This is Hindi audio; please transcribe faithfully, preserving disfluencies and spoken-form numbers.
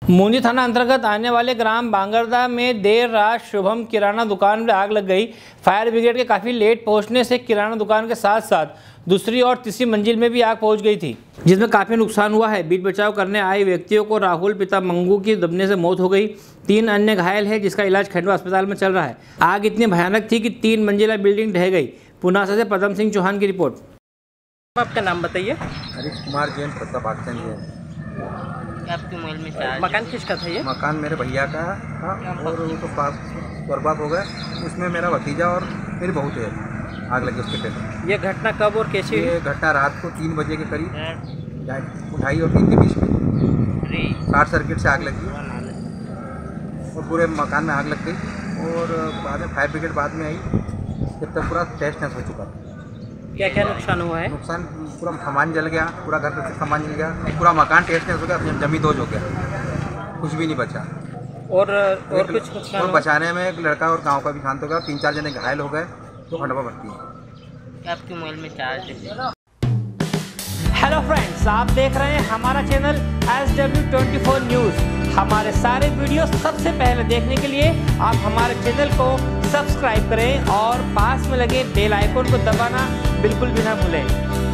मुंजी थाना अंतर्गत आने वाले ग्राम बांगरदा में देर रात शुभम किराना दुकान में आग लग गई। फायर ब्रिगेड के काफ़ी लेट पहुंचने से किराना दुकान के साथ साथ दूसरी और तीसरी मंजिल में भी आग पहुंच गई थी, जिसमें काफ़ी नुकसान हुआ है। बीच बचाव करने आए व्यक्तियों को राहुल पिता मंगू की दबने से मौत हो गई। तीन अन्य घायल है, जिसका इलाज खंडवा अस्पताल में चल रहा है। आग इतनी भयानक थी कि तीन मंजिला बिल्डिंग ढह गई। पुनासा से पदम सिंह चौहान की रिपोर्ट। आपका नाम बताइए। हरीश कुमार जैन, प्रताप आगचंद जैन। आपके मोबाइल में चार्ज मकान किसका था ये? मकान मेरे भैया का था और वो तो पास बर्बाद हो गया। उसमें मेरा भतीजा और मेरी बहू है, आग लगी उसके पेट। ये घटना कब और कैसे हुई? ये घटना रात को तीन बजे के करीब, ढाई और तीन के बीच में शॉर्ट सर्किट से आग लगी और पूरे मकान में आग लग गई। और बाद में फायर ब्रिगेड बाद में आई, जब तक पूरा टेस्ट हो चुका था। क्या क्या नुकसान हुआ है? नुकसान पूरा सामान जल गया, पूरा घर का सामान जल गया, पूरा मकान टेस्ट हो गया, जमी दोज हो गया, कुछ भी नहीं बचा। और और कुछ नुकसान और बचाने में एक लड़का और गांव का भी शांत हो गया, तीन चार जने घायल हो गए तो खंडवा भर्ती है। आपके मोबाइल में चार्ज है? हेलो फ्रेंड्स, आप देख रहे हैं हमारा channel S W twenty four news. हमारे सारे वीडियो सबसे पहले देखने के लिए आप हमारे चैनल को सब्सक्राइब करें और पास में लगे बेल आइकन को दबाना बिल्कुल भी ना भूलें।